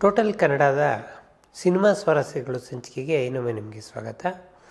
Total ಕನ್ನಡದ cinema ಸ್ವಾರಸ್ಯಗಳು ಸಂಚಿಕೆಗೆ ಇನ್ನೊಮ್ಮೆ ನಿಮಗೆ ಸ್ವಾಗತ.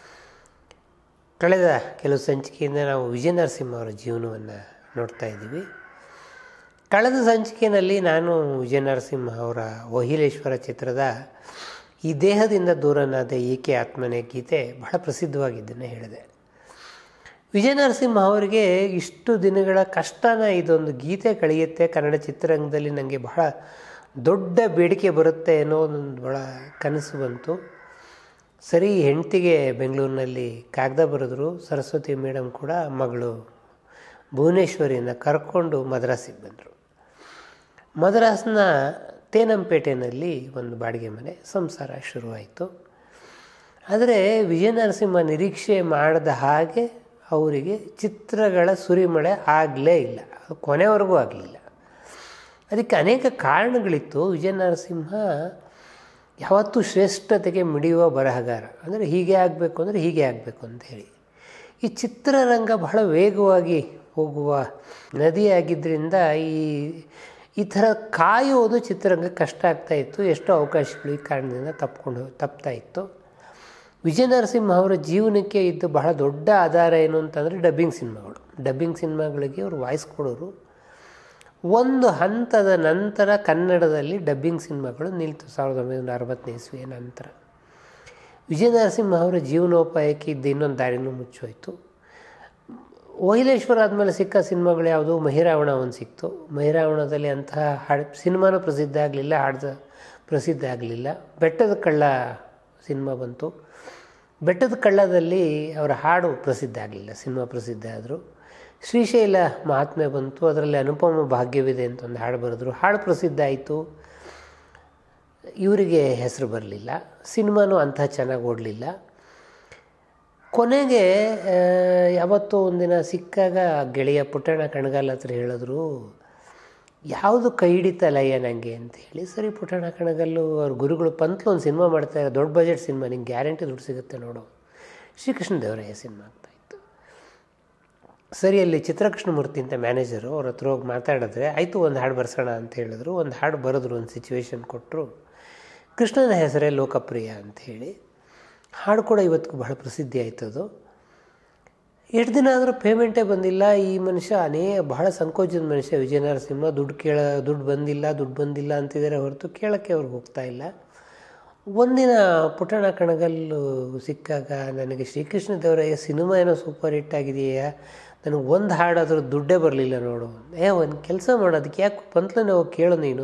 ಕಳೆದ ಕೆಲವು ಸಂಚಿಕೆಯಿಂದ ನಾವು ವಿಜಯ ನರಸಿಂಹ ಅವರ ಜೀವನವನ್ನು ನೋಡ್ತಾ ಇದ್ದೀವಿ. ಕಳೆದ ಸಂಚಿಕೆಯಲ್ಲಿ ನಾನು ವಿಜಯ ನರಸಿಂಹ ಅವರ ವಹಿಲೇಶ್ವರ ಚಿತ್ರದ ಈ ದೇಹದಿಂದ ದೂರನಾದ ಏಕೆ ಆತ್ಮನೇ ಗೀತೆ ಬಹಳ ಪ್ರಸಿದ್ಧವಾಗಿದ್ದನ್ನು ಹೇಳಿದೆ. ವಿಜಯ ನರಸಿಂಹ ಅವರಿಗೆ ಇಷ್ಟು ದಿನಗಳ ಕಷ್ಟನ ಇದೊಂದು ಗೀತೆ ಕಳೆಯುತ್ತೆ, ಕನ್ನಡ ಚಿತ್ರರಂಗದಲ್ಲಿ ನನಗೆ ಬಹಳ ದೊಡ್ಡ ಬೇಡಿಕೆ ಬರುತ್ತೆ ಅನ್ನೋ ಒಂದು ಭಾಳ ಕನಸು ಬಂತು. ಸರಿ, ಹೆಂಡತಿಗೆ ಬೆಂಗಳೂರಿನಲ್ಲಿ ಕಾಗದ ಬರೆದ್ರು. ಸರಸ್ವತಿ ಮೇಡಮ್ ಕೂಡ ಮಗಳು ಭುವನೇಶ್ವರಿಯನ್ನು ಕರ್ಕೊಂಡು ಮದ್ರಾಸಿಗೆ ಬಂದರು. ಮದ್ರಾಸ್ನ ತೇನಂಪೇಟೆಯಲ್ಲಿ ಒಂದು ಬಾಡಿಗೆ ಮನೆ ಸಂಸಾರ ಶುರುವಾಯಿತು. ಆದರೆ ವಿಜಯ ನರಸಿಂಹ ನಿರೀಕ್ಷೆ ಮಾಡಿದ ಹಾಗೆ ಅವರಿಗೆ ಚಿತ್ರಗಳ ಸುರಿಮಳೆ ಆಗಲೇ ಇಲ್ಲ, ಕೊನೆವರೆಗೂ ಆಗಲಿಲ್ಲ. ಅದಕ್ಕೆ ಅನೇಕ ಕಾರಣಗಳಿತ್ತು. ವಿಜಯ ನರಸಿಂಹ ಯಾವತ್ತೂ ಶ್ರೇಷ್ಠತೆಗೆ ಮಿಡಿಯುವ ಬರಹಗಾರ, ಅಂದರೆ ಹೀಗೆ ಆಗಬೇಕು ಅಂದರೆ ಹೀಗೆ ಆಗಬೇಕು ಅಂತ ಹೇಳಿ. ಈ ಚಿತ್ರರಂಗ ಬಹಳ ವೇಗವಾಗಿ ಹೋಗುವ ನದಿಯಾಗಿದ್ದರಿಂದ ಈ ಥರ ಕಾಯೋದು ಚಿತ್ರರಂಗ ಕಷ್ಟ ಆಗ್ತಾಯಿತ್ತು. ಎಷ್ಟೋ ಅವಕಾಶಗಳು ಈ ಕಾರಣದಿಂದ ತಪ್ತಾ ಇತ್ತು. ವಿಜಯ ನರಸಿಂಹ ಅವರ ಜೀವನಕ್ಕೆ ಇದ್ದು ಬಹಳ ದೊಡ್ಡ ಆಧಾರ ಏನು ಅಂತಂದರೆ ಡಬ್ಬಿಂಗ್ ಸಿನಿಮಾಗಳು. ಡಬ್ಬಿಂಗ್ ಸಿನಿಮಾಗಳಿಗೆ ಅವರು ವಾಯ್ಸ್ ಕೊಡೋರು. ಒಂದು ಹಂತದ ನಂತರ ಕನ್ನಡದಲ್ಲಿ ಡಬ್ಬಿಂಗ್ ಸಿನಿಮಾಗಳು ನಿಲ್ತು. 1960ನೇ ಇಸ್ವಿಯ ನಂತರ ವಿಜಯ ನರಸಿಂಹ ಅವರ ಜೀವನೋಪಾಯಕ್ಕೆ ಇದ್ದ ಇನ್ನೊಂದು ದಾರಿನೂ ಮುಚ್ಚೋಯ್ತು. ವಹಿಲೇಶ್ವರ ಆದಮೇಲೆ ಸಿಕ್ಕ ಸಿನಿಮಾಗಳು ಯಾವುದು? ಮಹಿರಾವಣ ಒಂದು ಸಿಕ್ತು. ಮಹಿರಾವಣದಲ್ಲಿ ಅಂತಹ ಸಿನಿಮಾನೂ ಪ್ರಸಿದ್ಧ ಆಗಲಿಲ್ಲ, ಹಾಡು ಪ್ರಸಿದ್ಧ ಆಗಲಿಲ್ಲ. ಬೆಟ್ಟದ ಕಳ್ಳ ಸಿನಿಮಾ ಬಂತು. ಬೆಟ್ಟದ ಕಳ್ಳದಲ್ಲಿ ಅವರ ಹಾಡು ಪ್ರಸಿದ್ಧ ಆಗಲಿಲ್ಲ, ಸಿನಿಮಾ ಪ್ರಸಿದ್ಧ ಆದರು. ಶ್ರೀಶೈಲ ಮಹಾತ್ಮೆ ಬಂತು, ಅದರಲ್ಲಿ ಅನುಪಮ ಭಾಗ್ಯವಿದೆ ಅಂತ ಒಂದು ಹಾಡು ಬರೆದ್ರು. ಹಾಡು ಪ್ರಸಿದ್ಧ ಆಯಿತು, ಇವರಿಗೆ ಹೆಸರು ಬರಲಿಲ್ಲ, ಸಿನಿಮಾನೂ ಅಂಥ ಚೆನ್ನಾಗಿ ಓಡಲಿಲ್ಲ. ಕೊನೆಗೆ ಯಾವತ್ತೋ ಒಂದಿನ ಸಿಕ್ಕಾಗ ಗೆಳೆಯ ಪುಟ್ಟಣ್ಣ ಕಣಗಾಲ್ ಹತ್ರ ಹೇಳಿದ್ರು, ಯಾವುದು ಕೈ ಹಿಡಿತಲ್ಲಯ್ಯ ನನಗೆ ಅಂತ ಹೇಳಿ. ಸರಿ, ಪುಟ್ಟಣ್ಣ ಕಣಗಲ್ಲು ಅವ್ರ ಗುರುಗಳು ಪಂತ್ಲು ಒಂದು ಸಿನಿಮಾ ಮಾಡ್ತಾರೆ, ದೊಡ್ಡ ಬಜೆಟ್ ಸಿನಿಮಾ, ನಿಂಗೆ ಗ್ಯಾರಂಟಿ ದುಡ್ಡು ಸಿಗುತ್ತೆ ನೋಡು. ಶ್ರೀಕೃಷ್ಣ ದೇವರಾಯ ಸಿನಿಮಾ ಆಗ್ತಾಯಿತ್ತು. ಸರಿ, ಅಲ್ಲಿ ಚಿತ್ರಕೃಷ್ಣ ಮೂರ್ತಿ ಅಂತ ಮ್ಯಾನೇಜರು, ಅವ್ರ ಹತ್ರ ಹೋಗಿ ಮಾತಾಡಿದ್ರೆ ಆಯಿತು ಒಂದು ಹಾಡು ಬರ್ಸೋಣ ಅಂತ ಹೇಳಿದ್ರು. ಒಂದು ಹಾಡು ಬರೆದ್ರು, ಒಂದು ಸಿಚುವೇಶನ್ ಕೊಟ್ಟರು. ಕೃಷ್ಣನ ಹೆಸರೇ ಲೋಕಪ್ರಿಯ ಅಂಥೇಳಿ ಹಾಡು ಕೂಡ ಇವತ್ತಿಗೂ ಬಹಳ ಪ್ರಸಿದ್ಧಿ ಆಯ್ತದು. ಎಷ್ಟು ದಿನ ಆದರೂ ಪೇಮೆಂಟೇ ಬಂದಿಲ್ಲ. ಈ ಮನುಷ್ಯ ಬಹಳ ಸಂಕೋಚದ ಮನುಷ್ಯ ವಿಜಯ ನರಸಿಂಹ. ದುಡ್ಡು ಬಂದಿಲ್ಲ ಅಂತಿದ್ದಾರೆ ಹೊರತು ಕೇಳೋಕ್ಕೆ ಅವ್ರಿಗೆ ಹೋಗ್ತಾ ಇಲ್ಲ. ಒಂದಿನ ಪುಟ್ಟಣ ಕಣಗಲ್ಲು ಸಿಕ್ಕಾಗ, ನನಗೆ ಶ್ರೀಕೃಷ್ಣ ದೇವರಾಯ ಸಿನಿಮಾ ಏನೋ ಸೂಪರ್ ಹಿಟ್ ಆಗಿದೆಯಾ, ನನಗೆ ಒಂದು ಹಾಡಾದರೂ ದುಡ್ಡೇ ಬರಲಿಲ್ಲ ನೋಡು. ಒಂದು ಕೆಲಸ ಮಾಡೋದಕ್ಕೆ ಯಾಕೆ ಪಂತ್ಲನೇ ಹೋಗಿ ಕೇಳು ನೀನು.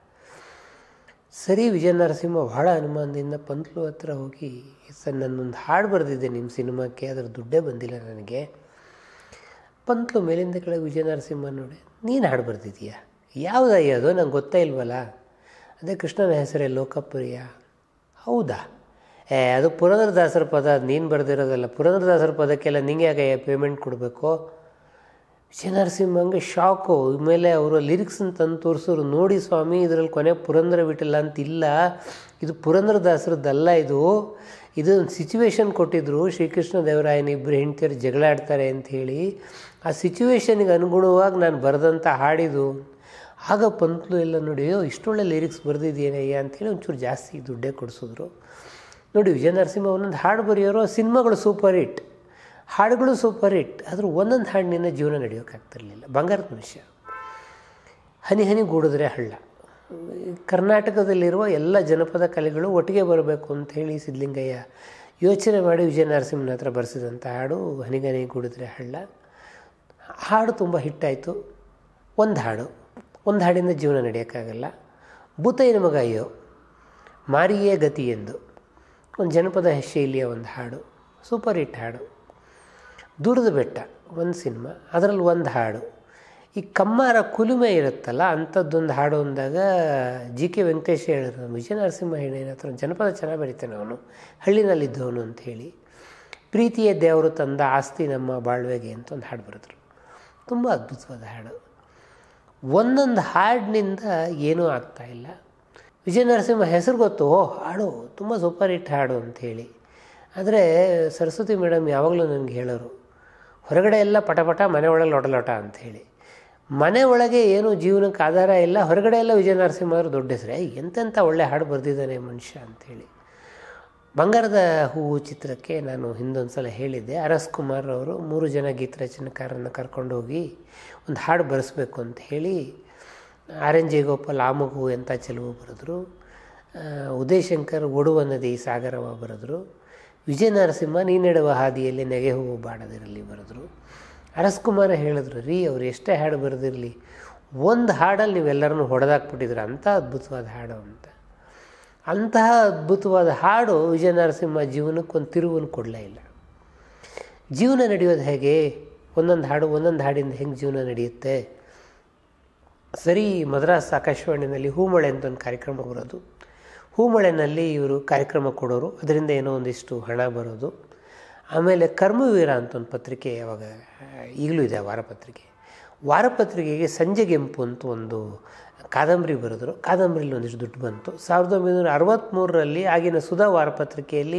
ಸರಿ, ವಿಜಯ ನರಸಿಂಹ ಬಹಳ ಅನುಮಾನದಿಂದ ಪಂತ್ಲು ಹತ್ರ ಹೋಗಿ, ಸರ್ ನನ್ನೊಂದು ಹಾಡು ಬರೆದಿದ್ದೆ ನಿಮ್ಮ ಸಿನಿಮಾಕ್ಕೆ, ಅದರ ದುಡ್ಡೇ ಬಂದಿಲ್ಲ ನನಗೆ. ಪಂತ್ಲು ಮೇಲಿಂದ ಕೆಳಗೆ ವಿಜಯ ನರಸಿಂಹ ನೋಡಿ, ನೀನು ಹಾಡು ಬರೆದಿದ್ದೀಯಾ? ಯಾವುದಯ್ಯ ಅದು? ನಂಗೆ ಗೊತ್ತೇ ಇಲ್ವಲ್ಲ. ಅದೇ ಕೃಷ್ಣನ ಹೆಸರೇ ಲೋಕಪ್ರಿಯ. ಹೌದಾ? ಅದು ಪುರಂದರದಾಸರ ಪದ, ಅದು ನೀನು ಬರೆದಿರೋದಲ್ಲ. ಪುರಂದರದಾಸರ ಪದಕ್ಕೆಲ್ಲ ನಿಂಗೆ ಯಾಕೆ ಪೇಮೆಂಟ್ ಕೊಡಬೇಕು? ವಿಜಯ ನರಸಿಂಹಂಗೆ ಶಾಕು. ಮೇಲೆ ಅವರು ಲಿರಿಕ್ಸನ್ನು ತಂದು ತೋರಿಸೋರು, ನೋಡಿ ಸ್ವಾಮಿ ಇದರಲ್ಲಿ ಕೊನೆ ಪುರಂದರ ವಿಠಲ ಅಂತಿಲ್ಲ, ಇದು ಪುರಂದರದಾಸರದ್ದಲ್ಲ, ಇದು ಒಂದು ಸಿಚುವೇಶನ್ ಕೊಟ್ಟಿದ್ದರು. ಶ್ರೀಕೃಷ್ಣ ದೇವರಾಯನ ಇಬ್ಬರು ಹೆಂಡತಿಯರು ಜಗಳ ಆಡ್ತಾರೆ ಅಂಥೇಳಿ, ಆ ಸಿಚುವೇಶನ್ಗೆ ಅನುಗುಣವಾಗಿ ನಾನು ಬರೆದಂಥ ಹಾಡಿದು. ಆಗ ಪಂತ್ಲು ಎಲ್ಲ ನೋಡಿ, ಇಷ್ಟೊಳ್ಳೆ ಲಿರಿಕ್ಸ್ ಬರೆದಿದ್ದೇನಯ್ಯ ಅಂಥೇಳಿ ಒಂಚೂರು ಜಾಸ್ತಿ ದುಡ್ಡೇ ಕೊಡಿಸಿದ್ರು. ನೋಡಿ, ವಿಜಯ ನರಸಿಂಹ ಒಂದೊಂದು ಹಾಡು ಬರೆಯೋರು, ಸಿನಿಮಾಗಳು ಸೂಪರ್ ಹಿಟ್, ಹಾಡುಗಳು ಸೂಪರ್ ಹಿಟ್. ಆದರೂ ಒಂದೊಂದು ಹಾಡಿನಿಂದ ಜೀವನ ನಡೆಯೋಕ್ಕಾಗ್ತಿರ್ಲಿಲ್ಲ. ಬಂಗಾರದ ಮನುಷ್ಯ, ಹನಿ ಹನಿ ಗೂಡಿದ್ರೆ ಹಳ್ಳ, ಕರ್ನಾಟಕದಲ್ಲಿರುವ ಎಲ್ಲ ಜನಪದ ಕಲೆಗಳು ಒಟ್ಟಿಗೆ ಬರಬೇಕು ಅಂಥೇಳಿ ಸಿದ್ಧಲಿಂಗಯ್ಯ ಯೋಚನೆ ಮಾಡಿ ವಿಜಯ ನರಸಿಂಹನ ಹತ್ರ ಬರೆಸಿದಂಥ ಹಾಡು ಹನಿ ಹನಿ ಗೂಡಿದ್ರೆ ಹಳ್ಳ. ಹಾಡು ತುಂಬ ಹಿಟ್ಟಾಯಿತು. ಒಂದು ಹಾಡಿಂದ ಜೀವನ ನಡೆಯೋಕ್ಕಾಗಲ್ಲ. ಭೂತಯ್ಯನ ಮಗ ಅಯ್ಯೋ, ಮಾರಿಯೇ ಗತಿ ಎಂದು ಒಂದು ಜನಪದ ಶೈಲಿಯ ಒಂದು ಹಾಡು, ಸೂಪರ್ ಹಿಟ್ ಹಾಡು. ದೂರದ ಬೆಟ್ಟ ಒಂದು ಸಿನಿಮಾ, ಅದರಲ್ಲಿ ಒಂದು ಹಾಡು. ಈ ಕಮ್ಮಾರ ಕುಲುಮೆ ಇರುತ್ತಲ್ಲ, ಅಂಥದ್ದೊಂದು ಹಾಡು ಅಂದಾಗ ಕೆ ವೆಂಕಟೇಶ್ ಹೇಳಿದ್ರು, ವಿಜಯ ನರಸಿಂಹ ಹೇಳೇನ ಹತ್ರ ಜನಪದ ಚೆನ್ನಾಗಿ ಬರೀತಾನೆ ಅವನು, ಹಳ್ಳಿನಲ್ಲಿದ್ದವನು ಅಂಥೇಳಿ. ಪ್ರೀತಿಯೇ ದೇವರು ತಂದ ಆಸ್ತಿ ನಮ್ಮ ಬಾಳ್ವೆಗೆ ಅಂತ ಒಂದು ಹಾಡು ಬರೆದ್ರು. ತುಂಬ ಅದ್ಭುತವಾದ ಹಾಡು. ಒಂದೊಂದು ಹಾಡಿನಿಂದ ಏನೂ ಆಗ್ತಾಯಿಲ್ಲ. ವಿಜಯ ನರಸಿಂಹ ಹೆಸರು ಗೊತ್ತು, ಹಾಡು ತುಂಬ ಸೂಪರ್ ಹಿಟ್ ಹಾಡು ಅಂಥೇಳಿ. ಆದರೆ ಸರಸ್ವತಿ ಮೇಡಮ್ ಯಾವಾಗಲೂ ನನಗೆ ಹೇಳೋರು, ಹೊರಗಡೆ ಎಲ್ಲ ಪಟಪಟ, ಮನೆ ಒಳಗೆ ಲೊಟ ಲೊಟ ಅಂಥೇಳಿ. ಮನೆ ಒಳಗೆ ಏನು ಜೀವನಕ್ಕೆ ಆಧಾರ ಇಲ್ಲ, ಹೊರಗಡೆ ಎಲ್ಲ ವಿಜಯ ನರಸಿಂಹ ಅವರು ದೊಡ್ಡ ಹೆಸರೇ, ಎಂತೆಂಥ ಒಳ್ಳೆ ಹಾಡು ಬರೆದಿದ್ದಾನೆ ಮನುಷ್ಯ ಅಂಥೇಳಿ. ಬಂಗಾರದ ಹೂವು ಚಿತ್ರಕ್ಕೆ ನಾನು ಹಿಂದೊಂದು ಸಲ ಹೇಳಿದ್ದೆ, ಅರಸ್ ಕುಮಾರ್ ಅವರು 3 ಜನ ಗೀತರಚನೆಕಾರರನ್ನು ಕರ್ಕೊಂಡೋಗಿ ಒಂದು ಹಾಡು ಬರೆಸ್ಬೇಕು ಅಂತ ಹೇಳಿ ಆರ್ ಎನ್ ಜಯಗೋಪಾಲ್ ಆ ಮಗು ಎಂಥ ಚೆಲುವು ಬರೆದ್ರು, ಉದಯಶಂಕರ್ ಒಡುವ ನದಿ ಸಾಗರವ ಬರೆದ್ರು, ವಿಜಯ ನರಸಿಂಹ ನೀನೆಡುವ ಹಾದಿಯಲ್ಲಿ ನೆಗೆ ಹೂವು ಬಾಡದಿರಲಿ ಬರೆದ್ರು. ಅರಸ್ ಕುಮಾರ ಹೇಳಿದ್ರು, ರೀ ಅವ್ರು ಎಷ್ಟೇ ಹಾಡು ಬರೆದಿರಲಿ ಒಂದು ಹಾಡಲ್ಲಿ ನೀವೆಲ್ಲರನ್ನೂ ಹೊಡೆದಾಕ್ಬಿಟ್ಟಿದ್ರು, ಅಂಥ ಅದ್ಭುತವಾದ ಹಾಡು ಅಂತ. ಅಂತಹ ಅದ್ಭುತವಾದ ಹಾಡು ವಿಜಯ ನರಸಿಂಹ ಜೀವನಕ್ಕೆ ಒಂದು ತಿರುವನ್ನು ಕೊಡಲೇ ಇಲ್ಲ. ಜೀವನ ನಡೆಯೋದು ಹೇಗೆ, ಒಂದೊಂದು ಹಾಡಿಂದ ಹೆಂಗೆ ಜೀವನ ನಡೆಯುತ್ತೆ. ಸರಿ, ಮದ್ರಾಸ್ ಆಕಾಶವಾಣಿನಲ್ಲಿ ಹೂಮಳೆ ಅಂತ ಒಂದು ಕಾರ್ಯಕ್ರಮ ಬರೋದು, ಹೂಮಳೆನಲ್ಲಿ ಇವರು ಕಾರ್ಯಕ್ರಮ ಕೊಡೋರು, ಅದರಿಂದ ಏನೋ ಒಂದಿಷ್ಟು ಹಣ ಬರೋದು. ಆಮೇಲೆ ಕರ್ಮವೀರ ಅಂತ ಒಂದು ಪತ್ರಿಕೆ, ಅವಾಗ ಈಗಲೂ ಇದೆ ವಾರಪತ್ರಿಕೆಗೆ ಸಂಜೆಗೆಂಪು ಅಂತ ಒಂದು ಕಾದಂಬರಿ ಬರೆದ್ರು, ಕಾದಂಬರಿಲಿ ಒಂದಿಷ್ಟು ದುಡ್ಡು ಬಂತು. 1963ರಲ್ಲಿ ಆಗಿನ ಸುಧಾ ವಾರಪತ್ರಿಕೆಯಲ್ಲಿ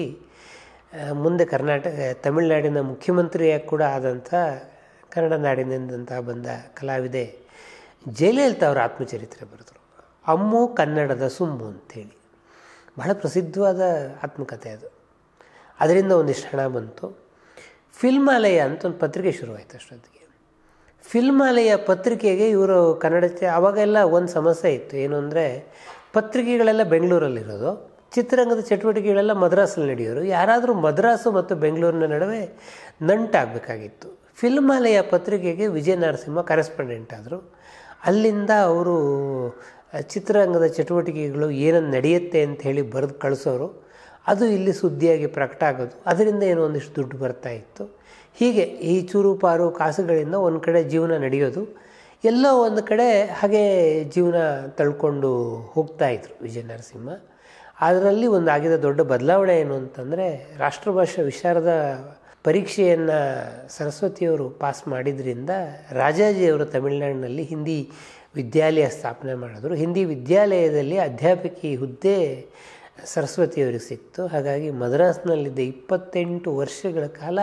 ಮುಂದೆ ತಮಿಳುನಾಡಿನ ಮುಖ್ಯಮಂತ್ರಿಯಾಗಿ ಕೂಡ ಆದಂಥ, ಕನ್ನಡ ನಾಡಿನಿಂದಂಥ ಬಂದ ಕಲಾವಿದೆ ಜಯಲಲಿತಾ ಅವರ ಆತ್ಮಚರಿತ್ರೆ ಬರೆದರು, ಅಮ್ಮು ಕನ್ನಡದ ಸುಮ್ಮು ಅಂಥೇಳಿ. ಬಹಳ ಪ್ರಸಿದ್ಧವಾದ ಆತ್ಮಕಥೆ ಅದು. ಅದರಿಂದ ಒಂದಿಷ್ಟು ಹಣ ಬಂತು. ಫಿಲ್ಮಾಲಯ ಅಂತ ಒಂದು ಪತ್ರಿಕೆ ಶುರುವಾಯಿತು ಅಷ್ಟೊತ್ತಿಗೆ. ಫಿಲ್ಮಾಲಯ ಪತ್ರಿಕೆಗೆ ಇವರು ಅವಾಗೆಲ್ಲ ಒಂದು ಸಮಸ್ಯೆ ಇತ್ತು, ಏನು ಅಂದರೆ ಪತ್ರಿಕೆಗಳೆಲ್ಲ ಬೆಂಗಳೂರಲ್ಲಿರೋದು, ಚಿತ್ರರಂಗದ ಚಟುವಟಿಕೆಗಳೆಲ್ಲ ಮದ್ರಾಸಲ್ಲಿ ನಡೆಯೋರು. ಯಾರಾದರೂ ಮದ್ರಾಸು ಮತ್ತು ಬೆಂಗಳೂರಿನ ನಡುವೆ ನಂಟಾಗಬೇಕಾಗಿತ್ತು. ಫಿಲ್ಮಾಲಯ ಪತ್ರಿಕೆಗೆ ವಿಜಯ ನರಸಿಂಹ ಕರೆಸ್ಪಾಂಡೆಂಟ್ ಆದರು. ಅಲ್ಲಿಂದ ಅವರು ಚಿತ್ರರಂಗದ ಚಟುವಟಿಕೆಗಳು ಏನನ್ನು ನಡೆಯುತ್ತೆ ಅಂತ ಹೇಳಿ ಬರೆದು ಕಳಿಸೋರು, ಅದು ಇಲ್ಲಿ ಸುದ್ದಿಯಾಗಿ ಪ್ರಕಟ ಆಗೋದು, ಅದರಿಂದ ಏನೋ ಒಂದಿಷ್ಟು ದುಡ್ಡು ಬರ್ತಾಯಿತ್ತು. ಹೀಗೆ ಈ ಚೂರು ಪಾರು ಕಾಸುಗಳಿಂದ ಒಂದು ಕಡೆ ಜೀವನ ನಡೆಯೋದು, ಎಲ್ಲೋ ಒಂದು ಕಡೆ ಹಾಗೆ ಜೀವನ ತಳ್ಕೊಂಡು ಹೋಗ್ತಾಯಿದ್ರು ವಿಜಯ ನರಸಿಂಹ. ಅದರಲ್ಲಿ ಒಂದು ಆಗಿದ ದೊಡ್ಡ ಬದಲಾವಣೆ ಏನು ಅಂತಂದರೆ, ರಾಷ್ಟ್ರಭಾಷಾ ವಿಶಾರದ ಪರೀಕ್ಷೆಯನ್ನು ಸರಸ್ವತಿಯವರು ಪಾಸ್ ಮಾಡಿದ್ರಿಂದ ರಾಜಾಜಿಯವರು ತಮಿಳುನಾಡಿನಲ್ಲಿ ಹಿಂದಿ ವಿದ್ಯಾಲಯ ಸ್ಥಾಪನೆ ಮಾಡಿದ್ರು. ಹಿಂದಿ ವಿದ್ಯಾಲಯದಲ್ಲಿ ಅಧ್ಯಾಪಕಿ ಹುದ್ದೆ ಸರಸ್ವತಿಯವರಿಗೆ ಸಿಕ್ತು. ಹಾಗಾಗಿ ಮದ್ರಾಸ್ನಲ್ಲಿದ್ದ 28 ವರ್ಷಗಳ ಕಾಲ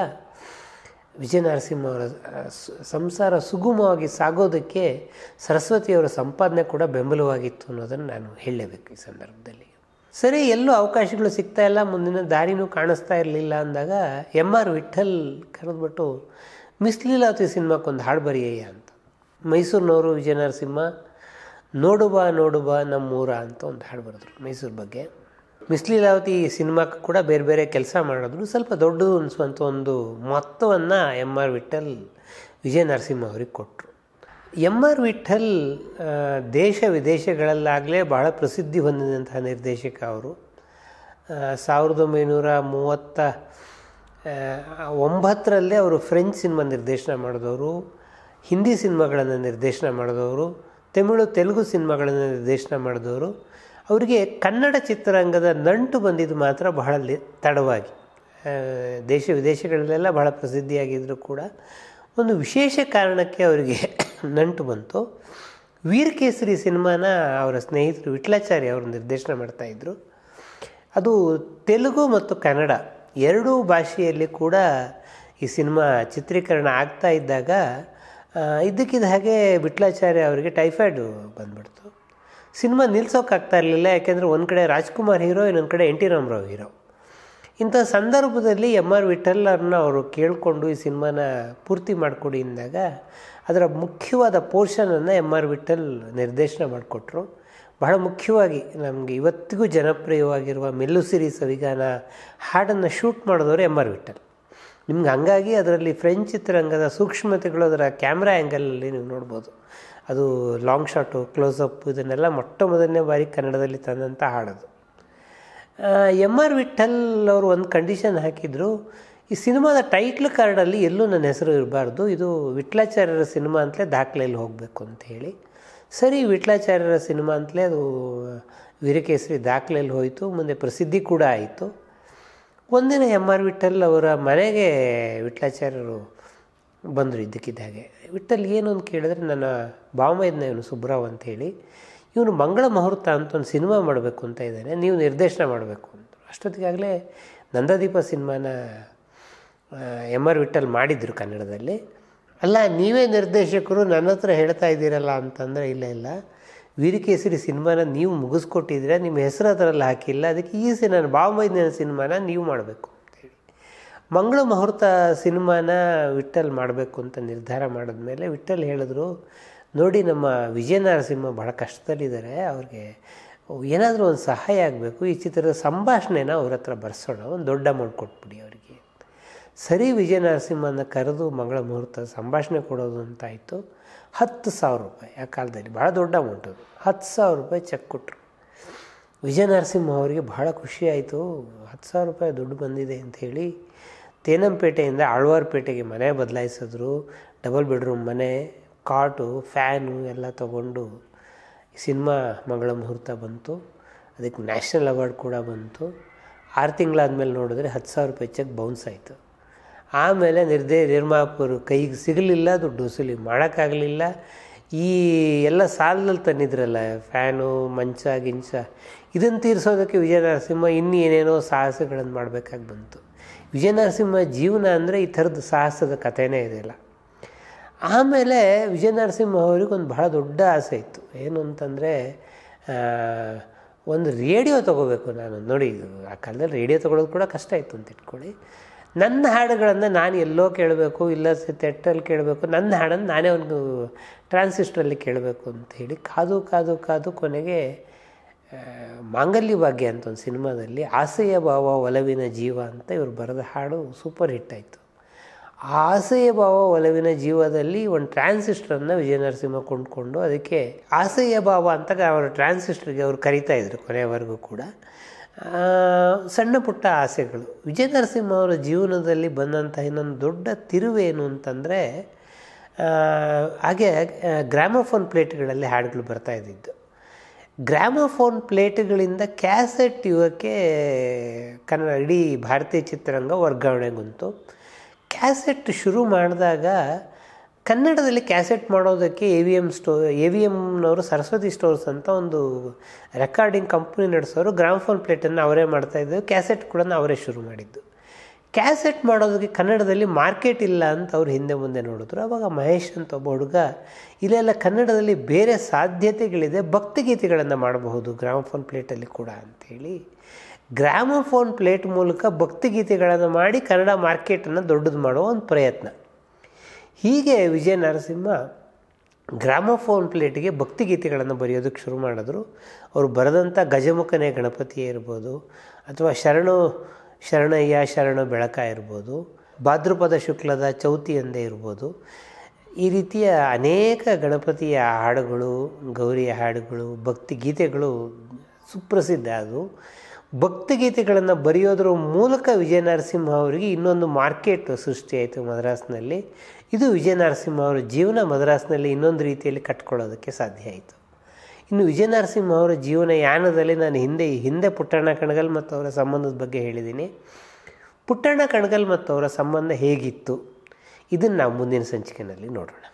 ವಿಜಯ ನರಸಿಂಹ ಅವರ ಸಂಸಾರ ಸುಗಮವಾಗಿ ಸಾಗೋದಕ್ಕೆ ಸರಸ್ವತಿಯವರ ಸಂಪಾದನೆ ಕೂಡ ಬೆಂಬಲವಾಗಿತ್ತು ಅನ್ನೋದನ್ನು ನಾನು ಹೇಳಲೇಬೇಕು ಈ ಸಂದರ್ಭದಲ್ಲಿ. ಸರಿ, ಎಲ್ಲೂ ಅವಕಾಶಗಳು ಸಿಗ್ತಾ ಇಲ್ಲ, ಮುಂದಿನ ದಾರಿನೂ ಕಾಣಿಸ್ತಾ ಇರಲಿಲ್ಲ ಅಂದಾಗ ಎಮ್.ಆರ್. ವಿಠಲ್ ಕರೆದ್ಬಿಟ್ಟು ಮಿಸ್ ಲೀಲಾವತಿ ಸಿನಿಮಾಕ್ಕೊಂದು ಹಾಡು ಬರೆಯಯ್ಯ ಅಂತ. ಮೈಸೂರಿನವರು ವಿಜಯ ನರಸಿಂಹ ನೋಡುಬಾ ನೋಡುಬಾ ನಮ್ಮೂರ ಅಂತ ಒಂದು ಹಾಡು ಬರೆದ್ರು ಮೈಸೂರು ಬಗ್ಗೆ. ಮಿಸ್ ಲೀಲಾವತಿ ಸಿನಿಮಾಕ್ಕೆ ಕೂಡ ಬೇರೆ ಬೇರೆ ಕೆಲಸ ಮಾಡಿದ್ರು. ಸ್ವಲ್ಪ ದೊಡ್ಡದು ಅನಿಸುವಂಥ ಒಂದು ಮೊತ್ತವನ್ನು ಎಮ್.ಆರ್. ವಿಠಲ್ ವಿಜಯ ನರಸಿಂಹ ಅವ್ರಿಗೆ ಕೊಟ್ಟರು. ಎಮ್.ಆರ್. ವಿಠಲ್ ದೇಶ ವಿದೇಶಗಳಲ್ಲಾಗಲೇ ಬಹಳ ಪ್ರಸಿದ್ಧಿ ಹೊಂದಿದಂತಹ ನಿರ್ದೇಶಕ ಅವರು. 1939ರಲ್ಲಿ ಅವರು ಫ್ರೆಂಚ್ ಸಿನಿಮಾ ನಿರ್ದೇಶನ ಮಾಡಿದವರು, ಹಿಂದಿ ಸಿನಿಮಾಗಳನ್ನು ನಿರ್ದೇಶನ ಮಾಡಿದವರು, ತೆಲುಗು ಸಿನಿಮಾಗಳನ್ನು ನಿರ್ದೇಶನ ಮಾಡಿದವರು. ಅವರಿಗೆ ಕನ್ನಡ ಚಿತ್ರರಂಗದ ನಂಟು ಬಂದಿದ್ದು ಮಾತ್ರ ಬಹಳ ತಡವಾಗಿ. ದೇಶ ವಿದೇಶಗಳಲ್ಲೆಲ್ಲ ಬಹಳ ಪ್ರಸಿದ್ಧಿಯಾಗಿದ್ದರೂ ಕೂಡ ಒಂದು ವಿಶೇಷ ಕಾರಣಕ್ಕೆ ಅವರಿಗೆ ನಂಟು ಬಂತು. ವೀರಕೇಸರಿ ಸಿನಿಮಾನ ಅವರ ಸ್ನೇಹಿತರು ವಿಟ್ಲಾಚಾರ್ಯ ಅವರು ನಿರ್ದೇಶನ ಮಾಡ್ತಾಯಿದ್ರು. ಅದು ತೆಲುಗು ಮತ್ತು ಕನ್ನಡ ಎರಡೂ ಭಾಷೆಯಲ್ಲಿ ಕೂಡ ಈ ಸಿನಿಮಾ ಚಿತ್ರೀಕರಣ ಆಗ್ತಾ ಇದ್ದಾಗ ಇದ್ದಕ್ಕಿದ್ದ ಹಾಗೆ ವಿಟ್ಲಾಚಾರ್ಯ ಅವರಿಗೆ ಟೈಫಾಯ್ಡು ಬಂದ್ಬಿಡ್ತು. ಸಿನಿಮಾ ನಿಲ್ಸೋಕ್ಕಾಗ್ತಾ ಇರಲಿಲ್ಲ, ಯಾಕೆಂದರೆ ಒಂದು ಕಡೆ ರಾಜ್ಕುಮಾರ್ ಹೀರೋ, ಇನ್ನೊಂದು ಕಡೆ ಎನ್ ಟಿ ರಾಮರಾವ್ ಹೀರೋ. ಇಂಥ ಸಂದರ್ಭದಲ್ಲಿ ಎಮ್.ಆರ್. ವಿಠಲ್ರನ್ನ ಅವರು ಕೇಳಿಕೊಂಡು ಈ ಸಿನಿಮಾನ ಪೂರ್ತಿ ಮಾಡಿಕೊಡಿ ಅಂದಾಗ ಅದರ ಮುಖ್ಯವಾದ ಪೋರ್ಷನನ್ನು ಎಮ್.ಆರ್. ವಿಠಲ್ ನಿರ್ದೇಶನ ಮಾಡಿಕೊಟ್ರು. ಬಹಳ ಮುಖ್ಯವಾಗಿ ನಮಗೆ ಇವತ್ತಿಗೂ ಜನಪ್ರಿಯವಾಗಿರುವ ಮೆಲ್ಲುಸಿರಿ ಸವಿಗಾನ ಹಾಡನ್ನು ಶೂಟ್ ಮಾಡಿದವರು ಎಮ್.ಆರ್. ವಿಠಲ್. ನಿಮ್ಗೆ ಹಂಗಾಗಿ ಅದರಲ್ಲಿ ಫ್ರೆಂಚ್ ಚಿತ್ರರಂಗದ ಸೂಕ್ಷ್ಮತೆಗಳು ಅದರ ಕ್ಯಾಮ್ರಾ ಆ್ಯಂಗಲಲ್ಲಿ ನೀವು ನೋಡ್ಬೋದು. ಅದು ಲಾಂಗ್ ಶಾಟು, ಕ್ಲೋಸಪ್, ಇದನ್ನೆಲ್ಲ ಮೊದಲನೇ ಬಾರಿ ಕನ್ನಡದಲ್ಲಿ ತಂದಂಥ ಹಾಡೋದು. ಎಮ್.ಆರ್. ವಿಠಲ್ ಅವರು ಒಂದು ಕಂಡೀಷನ್ ಹಾಕಿದರು, ಈ ಸಿನಿಮಾದ ಟೈಟ್ಲ್ ಕಾರ್ಡಲ್ಲಿ ಎಲ್ಲೂ ನನ್ನ ಹೆಸರು ಇರಬಾರ್ದು, ಇದು ವಿಟ್ಲಾಚಾರ್ಯರ ಸಿನಿಮಾ ಅಂತಲೇ ದಾಖಲೆಯಲ್ಲಿ ಹೋಗಬೇಕು ಅಂತ ಹೇಳಿ. ಸರಿ, ವಿಟ್ಲಾಚಾರ್ಯರ ಸಿನಿಮಾ ಅಂತಲೇ ಅದು ವೀರಕೇಸರಿ ದಾಖಲೆಯಲ್ಲಿ ಹೋಯಿತು, ಮುಂದೆ ಪ್ರಸಿದ್ಧಿ ಕೂಡ ಆಯಿತು. ಒಂದಿನ ಎಮ್.ಆರ್. ವಿಠಲ್ ಅವರ ಮನೆಗೆ ವಿಟ್ಲಾಚಾರ್ಯರು ಬಂದರು ಇದ್ದಕ್ಕಿದ್ದ ಹಾಗೆ. ವಿಠಲ್ ಏನು ಅಂತ ಕೇಳಿದ್ರೆ, ನನ್ನ ಬಾವಮೈದನ ಇವನು ಸುಬ್ರಾವ್ ಅಂಥೇಳಿ, ಇವನು ಮಂಗಳ ಮುಹೂರ್ತ ಅಂತ ಒಂದು ಸಿನಿಮಾ ಮಾಡಬೇಕು ಅಂತ ಇದ್ದಾನೆ, ನೀವು ನಿರ್ದೇಶನ ಮಾಡಬೇಕು ಅಂತ. ಅಷ್ಟೊತ್ತಿಗಾಗಲೇ ನಂದಾದೀಪ ಸಿನಿಮಾನ ಎಮ್.ಆರ್. ವಿಠಲ್ ಮಾಡಿದರು ಕನ್ನಡದಲ್ಲಿ. ಅಲ್ಲ ನೀವೇ ನಿರ್ದೇಶಕರು ನನ್ನ ಹತ್ರ ಹೇಳ್ತಾ ಇದ್ದೀರಲ್ಲ ಅಂತಂದರೆ, ಇಲ್ಲ ವೀರಕೇಸರಿ ಸಿನಿಮಾನ ನೀವು ಮುಗಿಸ್ಕೊಟ್ಟಿದ್ರೆ ನಿಮ್ಮ ಹೆಸರು ಅದರಲ್ಲಿ ಹಾಕಿಲ್ಲ, ಅದಕ್ಕೆ ಈ ನಾನು ಬಾಂಬೈನ ಸಿನಿಮಾನ ನೀವು ಮಾಡಬೇಕು ಅಂತೇಳಿ. ಮಂಗಳ ಮುಹೂರ್ತ ಸಿನಿಮಾನ ವಿಠಲ್ ಮಾಡಬೇಕು ಅಂತ ನಿರ್ಧಾರ ಮಾಡಿದ್ಮೇಲೆ ವಿಠಲ್ ಹೇಳಿದ್ರು, ನೋಡಿ ನಮ್ಮ ವಿಜಯ ನರಸಿಂಹ ಭಾಳ ಕಷ್ಟದಲ್ಲಿದ್ದಾರೆ, ಅವ್ರಿಗೆ ಏನಾದರೂ ಒಂದು ಸಹಾಯ ಆಗಬೇಕು, ಈ ಚಿತ್ರದ ಸಂಭಾಷಣೆನ ಅವ್ರ ಹತ್ರ ಬರ್ಸೋಣ, ಒಂದು ದೊಡ್ಡ ಅಮೌಂಟ್ ಕೊಟ್ಬಿಡಿ ಅವರಿಗೆ. ಸರಿ, ವಿಜಯ ನರಸಿಂಹನ ಕರೆದು ಮಂಗಳ ಮುಹೂರ್ತ ಸಂಭಾಷಣೆ ಕೊಡೋದು ಅಂತಾಯಿತು. 10,000 ರೂಪಾಯಿ, ಆ ಕಾಲದಲ್ಲಿ ಭಾಳ ದೊಡ್ಡ ಅಮೌಂಟ್ ಅದು. 10,000 ರೂಪಾಯಿ ಚೆಕ್ ಕೊಟ್ಟರು. ವಿಜಯ ನರಸಿಂಹ ಅವರಿಗೆ ಭಾಳ ಖುಷಿ ಆಯಿತು, 10,000 ರೂಪಾಯಿ ದುಡ್ಡು ಬಂದಿದೆ ಅಂಥೇಳಿ ತೇನಂಪೇಟೆಯಿಂದ ಆಳ್ವಾರ್ಪೇಟೆಗೆ ಮನೆ ಬದಲಾಯಿಸಿದ್ರು. ಡಬಲ್ ಬೆಡ್ರೂಮ್ ಮನೆ, ಕಾಟು, ಫ್ಯಾನು ಎಲ್ಲ ತಗೊಂಡು ಸಿನಿಮಾ ಮಂಗಳ ಮುಹೂರ್ತ ಬಂತು. ಅದಕ್ಕೆ ನ್ಯಾಷನಲ್ ಅವಾರ್ಡ್ ಕೂಡ ಬಂತು. 6 ತಿಂಗಳಾದಮೇಲೆ ನೋಡಿದ್ರೆ 10,000 ರೂಪಾಯಿ ಚೆಕ್ ಬೌನ್ಸ್ ಆಯಿತು. ಆಮೇಲೆ ನಿರ್ಮಾಪಕರು ಕೈಗೆ ಸಿಗಲಿಲ್ಲ, ದುಡ್ಡು ವಸೂಲಿ ಮಾಡೋಕ್ಕಾಗಲಿಲ್ಲ. ಈ ಎಲ್ಲ ಸಾಲದಲ್ಲಿ ತಂದಿದ್ರಲ್ಲ, ಫ್ಯಾನು, ಮಂಚ ಗಿಂಚ, ಇದನ್ನು ತೀರಿಸೋದಕ್ಕೆ ವಿಜಯ ನರಸಿಂಹ ಇನ್ನೇನೇನೋ ಸಾಹಸಗಳನ್ನು ಮಾಡಬೇಕಾಗಿ ಬಂತು. ವಿಜಯ ನರಸಿಂಹ ಜೀವನ ಅಂದರೆ ಈ ಥರದ ಸಾಹಸದ ಕಥೆನೇ ಇದೆಯಲ್ಲ. ಆಮೇಲೆ ವಿಜಯ ನರಸಿಂಹ ಅವ್ರಿಗೊಂದು ಬಹಳ ದೊಡ್ಡ ಆಸೆ ಇತ್ತು. ಏನು ಅಂತಂದರೆ, ಒಂದು ರೇಡಿಯೋ ತೊಗೋಬೇಕು ನಾನು. ನೋಡಿ, ಆ ಕಾಲದಲ್ಲಿ ರೇಡಿಯೋ ತೊಗೊಳೋದು ಕೂಡ ಕಷ್ಟ ಇತ್ತು ಅಂತ ಇಟ್ಕೊಳ್ಳಿ. ನನ್ನ ಹಾಡುಗಳನ್ನು ನಾನು ಎಲ್ಲೋ ಕೇಳಬೇಕು, ಇಲ್ಲ ಥಿಯೇಟ್ರಲ್ಲಿ ಕೇಳಬೇಕು, ನನ್ನ ಹಾಡನ್ನು ನಾನೇ ಒಂದು ಟ್ರಾನ್ಸಿಸ್ಟ್ರಲ್ಲಿ ಕೇಳಬೇಕು ಅಂಥೇಳಿ ಕಾದು ಕೊನೆಗೆ ಮಾಂಗಲ್ಯ ಭಾಗ್ಯ ಅಂತ ಒಂದು ಸಿನಿಮಾದಲ್ಲಿ ಆಸೆಯ ಭಾವ ಒಲವಿನ ಜೀವ ಅಂತ ಇವರು ಬರೆದ ಹಾಡು ಸೂಪರ್ ಹಿಟ್ ಆಯಿತು. ಆ ಆಸೆಯ ಭಾವ ಒಲವಿನ ಜೀವದಲ್ಲಿ ಒಂದು ಟ್ರಾನ್ಸಿಸ್ಟರನ್ನು ವಿಜಯ ನರಸಿಂಹ ಕೊಂಡ್ಕೊಂಡು ಅದಕ್ಕೆ ಆಸೆಯ ಭಾವ ಅಂತ ಅವರ ಟ್ರಾನ್ಸಿಸ್ಟರ್ಗೆ ಅವರು ಕರೀತಾಯಿದ್ರು ಕೊನೆಯವರೆಗೂ ಕೂಡ. ಸಣ್ಣ ಪುಟ್ಟ ಆಸೆಗಳು. ವಿಜಯ ನರಸಿಂಹ ಅವರ ಜೀವನದಲ್ಲಿ ಬಂದಂಥ ಇನ್ನೊಂದು ದೊಡ್ಡ ತಿರುವೇನು ಅಂತಂದರೆ, ಹಾಗೆ ಗ್ರಾಮೋಫೋನ್ ಪ್ಲೇಟ್ಗಳಲ್ಲಿ ಹಾಡುಗಳು ಬರ್ತಾ ಇದ್ದಿದ್ದು. ಗ್ರಾಮೋಫೋನ್ ಪ್ಲೇಟ್ಗಳಿಂದ ಕ್ಯಾಸೆಟ್ ಯುಗಕ್ಕೆ ಕನ್ನಡ ಇಡೀ ಭಾರತೀಯ ಚಿತ್ರರಂಗ ವರ್ಗಾವಣೆಗೊಂತು. ಕ್ಯಾಸೆಟ್ ಶುರು ಮಾಡಿದಾಗ ಕನ್ನಡದಲ್ಲಿ ಕ್ಯಾಸೆಟ್ ಮಾಡೋದಕ್ಕೆ ಎ ವಿ ಎಮ್ನವರು ಸರಸ್ವತಿ ಸ್ಟೋರ್ಸ್ ಅಂತ ಒಂದು ರೆಕಾರ್ಡಿಂಗ್ ಕಂಪ್ನಿ ನಡೆಸೋರು ಗ್ರಾಮೋಫೋನ್ ಪ್ಲೇಟನ್ನು ಅವರೇ ಮಾಡ್ತಾಯಿದ್ದು. ಕ್ಯಾಸೆಟ್ ಕೂಡ ಅವರೇ ಶುರು ಮಾಡಿದ್ದು. ಕ್ಯಾಸೆಟ್ ಮಾಡೋದಕ್ಕೆ ಕನ್ನಡದಲ್ಲಿ ಮಾರ್ಕೆಟ್ ಇಲ್ಲ ಅಂತ ಅವ್ರು ಹಿಂದೆ ಮುಂದೆ ನೋಡಿದ್ರು. ಆವಾಗ ಮಹೇಶ್ ಅಂತ ಒಬ್ಬ ಹುಡುಗ, ಇಲ್ಲೆಲ್ಲ ಕನ್ನಡದಲ್ಲಿ ಬೇರೆ ಸಾಧ್ಯತೆಗಳಿದೆ, ಭಕ್ತಿಗೀತೆಗಳನ್ನು ಮಾಡಬಹುದು ಗ್ರಾಮೋಫೋನ್ ಪ್ಲೇಟಲ್ಲಿ ಕೂಡ ಅಂಥೇಳಿ ಗ್ರಾಮೋಫೋನ್ ಪ್ಲೇಟ್ ಮೂಲಕ ಭಕ್ತಿಗೀತೆಗಳನ್ನು ಮಾಡಿ ಕನ್ನಡ ಮಾರ್ಕೆಟನ್ನು ದೊಡ್ಡದು ಮಾಡೋ ಒಂದು ಪ್ರಯತ್ನ. ಹೀಗೆ ವಿಜಯ ನರಸಿಂಹ ಗ್ರಾಮೋಫೋನ್ ಪ್ಲೇಟಿಗೆ ಭಕ್ತಿಗೀತೆಗಳನ್ನು ಬರೆಯೋದಕ್ಕೆ ಶುರು ಮಾಡಿದ್ರು. ಅವರು ಬರೆದಂಥ ಗಜಮುಖನೇ ಗಣಪತಿಯೇ ಇರ್ಬೋದು, ಅಥವಾ ಶರಣಯ್ಯ ಶರಣ ಬೆಳಕ ಇರ್ಬೋದು, ಭಾದ್ರಪದ ಶುಕ್ಲದ ಚೌತಿ ಎಂದೇ ಇರ್ಬೋದು. ಈ ರೀತಿಯ ಅನೇಕ ಗಣಪತಿಯ ಹಾಡುಗಳು, ಗೌರಿಯ ಹಾಡುಗಳು, ಭಕ್ತಿಗೀತೆಗಳು ಸುಪ್ರಸಿದ್ಧ. ಅದು ಭಕ್ತಿಗೀತೆಗಳನ್ನು ಬರೆಯೋದ್ರ ಮೂಲಕ ವಿಜಯ ನರಸಿಂಹ ಅವರಿಗೆ ಇನ್ನೊಂದು ಮಾರ್ಕೆಟ್ ಸೃಷ್ಟಿಯಾಯಿತು ಮದ್ರಾಸ್ನಲ್ಲಿ. ಇದು ವಿಜಯ ನರಸಿಂಹ ಅವರ ಜೀವನ ಮದ್ರಾಸ್ನಲ್ಲಿ ಇನ್ನೊಂದು ರೀತಿಯಲ್ಲಿ ಕಟ್ಕೊಳ್ಳೋದಕ್ಕೆ ಸಾಧ್ಯ ಆಯಿತು. ಇನ್ನು ವಿಜಯ ನರಸಿಂಹ ಅವರ ಜೀವನ ಯಾನದಲ್ಲಿ ನಾನು ಹಿಂದೆ ಪುಟ್ಟಣ್ಣ ಕಣಗಲ್ ಮತ್ತು ಅವರ ಸಂಬಂಧದ ಬಗ್ಗೆ ಹೇಳಿದ್ದೀನಿ. ಪುಟ್ಟಣ್ಣ ಕಣಗಲ್ ಮತ್ತು ಅವರ ಸಂಬಂಧ ಹೇಗಿತ್ತು ಇದನ್ನು ನಾವು ಮುಂದಿನ ಸಂಚಿಕೆಯಲ್ಲಿ ನೋಡೋಣ.